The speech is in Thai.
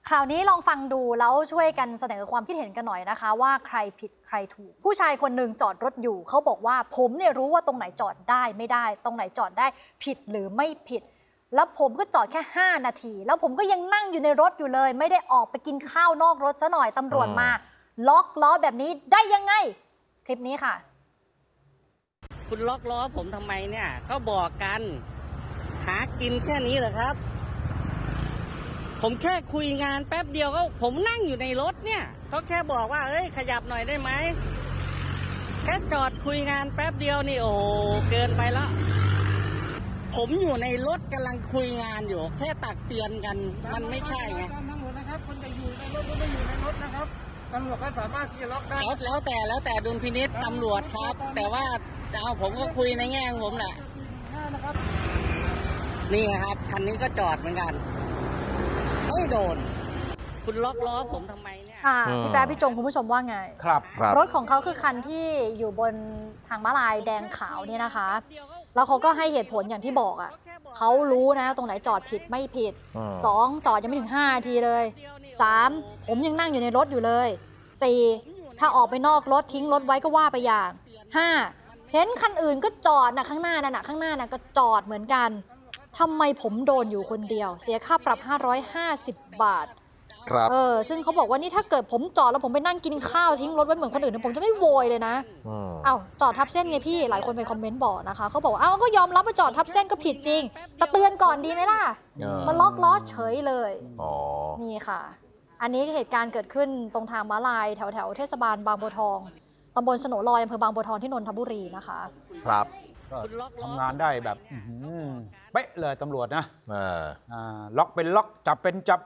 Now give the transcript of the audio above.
ข่าวนี้ลองฟังดูแล้วช่วยกันเสนอความคิดเห็นกันหน่อยนะคะว่าใครผิดใครถูกผู้ชายคนหนึ่งจอดรถอยู่เขาบอกว่าผมเนี่ยรู้ว่าตรงไหนจอดได้ไม่ได้ตรงไหนจอดได้ผิดหรือไม่ผิดแล้วผมก็จอดแค่5 นาทีแล้วผมก็ยังนั่งอยู่ในรถอยู่เลยไม่ได้ออกไปกินข้าวนอกรถซะหน่อยตำรวจมาล็อกล้อแบบนี้ได้ยังไงคลิปนี้ค่ะคุณล็อกล้อผมทำไมเนี่ยก็บอกกันหากินแค่นี้เหรอครับผมแค่คุยงานแป๊บเดียวก็ผมนั่งอยู่ในรถเนี่ยเขาแค่บอกว่าเอ้ยขยับหน่อยได้ไหมแค่จอดคุยงานแป๊บเดียวนี่โอ้เกินไปแล้วผมอยู่ในรถกำลังคุยงานอยู่แค่ตักเตือนกันมันไม่ใช่ไงตำรวจนะครับคนจะอยู่ในรถหรือไม่อยู่ในรถนะครับตำรวจก็สามารถที่จะล็อกได้แล้วแต่ดุลพินิจตำรวจครับแต่ว่าผมก็คุยในแง่ของผมแหละนี่ครับคันนี้ก็จอดเหมือนกันไม่โดนคุณล็อกล้อผมทำไมเนี่ยพี่แป๊ะพี่จงคุณผู้ชมว่าไงครับรถของเขาคือคันที่อยู่บนทางม้าลายแดงขาวเนี่ยนะคะแล้วเขาก็ให้เหตุผลอย่างที่บอกอ่ะเขารู้นะตรงไหนจอดผิดไม่ผิด2จอดยังไม่ถึง5 นาทีเลย3ผมยังนั่งอยู่ในรถอยู่เลย4ถ้าออกไปนอกรถทิ้งรถไว้ก็ว่าไปอย่าง5เห็นคันอื่นก็จอดนะข้างหน้านั่นนะข้างหน้านั่นก็จอดเหมือนกันทำไมผมโดนอยู่คนเดียวเสียค่าปรับ550 บาทครับซึ่งเขาบอกว่านี่ถ้าเกิดผมจอดแล้วผมไปนั่งกินข้าวทิ้งรถไว้เหมือนคนอื่นผมจะไม่โวยเลยนะจอดทับเส้นไงพี่หลายคนไปคอมเมนต์บอกนะคะเขาบอกว่าก็ยอมรับว่าจอดทับเส้นก็ผิดจริงแต่เตือนก่อนดีไหมล่ะมาล็อกล้อเฉยเลยนี่ค่ะอันนี้เหตุการณ์เกิดขึ้นตรงทางม้าลายแถวเทศบาลบางบัวทองตำบลสโหนลอยอำเภอบางบัวทองที่นนทบุรีนะคะครับทำงานได้แบบเป๊ะเลยตำรวจนะล็อกเป็นล็อกจับเป็นจับ